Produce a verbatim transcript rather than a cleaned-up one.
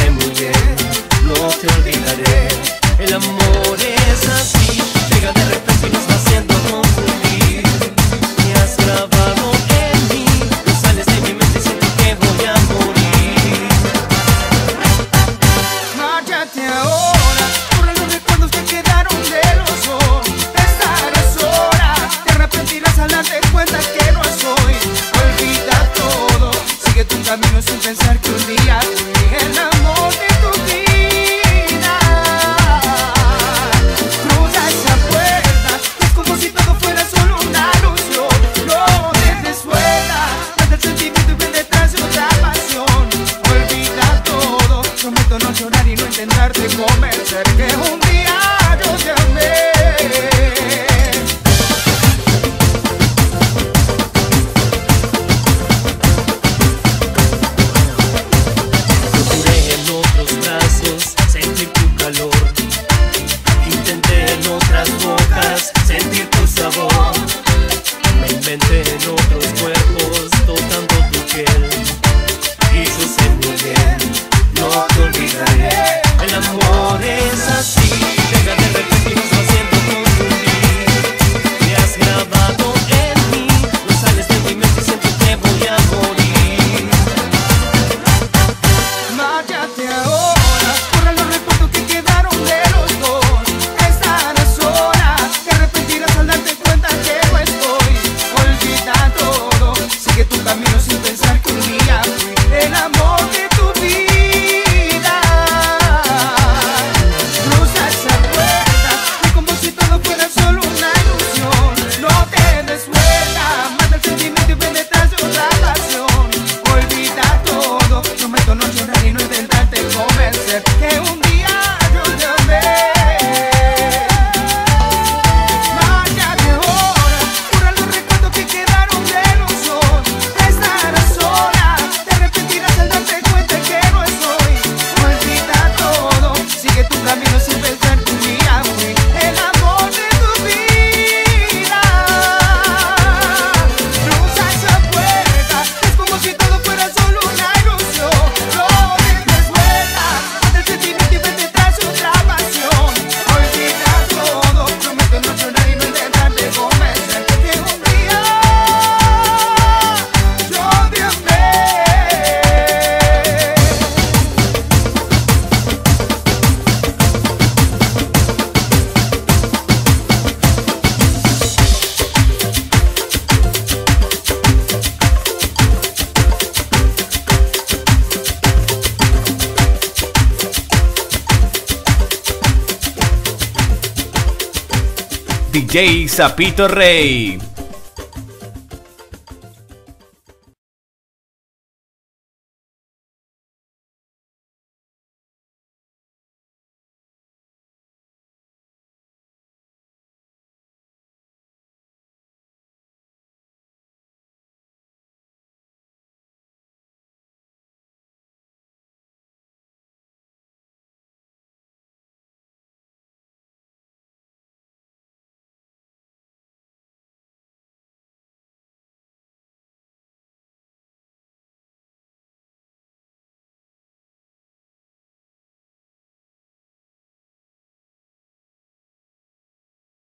sé muy bien, no te olvidaré. El amor es así, llega de repente y nos va haciendo confundir. Me has grabado en mí, no sales de mi mente, siento que voy a morir. Márchate ahora, borra los recuerdos que quedaron de los dos. Estarás sola, te arrepentirás al darte cuenta que no soy. Olvida todo, sigue tu camino sin pensar que un día fui el amor de tu vida. Cruza esa puerta, es como si todo fuera solo una ilusión. No dejes vuelta, mata el sentimiento y ven detrás de otra pasión. Olvida todo, prometo no llorar y no intentarte convencer que un día yo te amé. Procuré en otros brazos sentir tu calor, intenté en otras bocas sentir tu sabor. Me inventé en otros cuerpos tocando tu piel, y yo sé muy bien, no te olvidaré. El amor es así, llega de repente y nos va haciendo confundir. Me has grabado en mí, no sales de mi mente, siento que voy a morir. Márchate ahora, borra los recuerdos que quedaron de los dos. Estarás sola, te arrepentirás al darte cuenta que no estoy. Olvida todo, sigue tu camino sin pensar que un día fui el amor de tu vida. Cruza esa puerta, es como si todo fuera solo una ilusión. No te des vuelta, mata el sentimiento y ven detrás de otra pasión. Olvida todo, prometo no llorar y no intentarte convencer que un día yo te amé. Márchate ahora, borra los recuerdos que quedaron de los dos. Estarás sola, te arrepentirás al darte cuenta que no estoy. Olvida todo, sigue tu camino sin pensar que un día fui el amor de tu vida. Cruza esa puerta, es como si todo fuera solo una ilusión. No dejes vuelta, mata el sentimiento y ven detrás de otra pasión. Olvida todo, prometo no llorar y no intentarte convencer que un día yo te amé. D J Zapito Rey.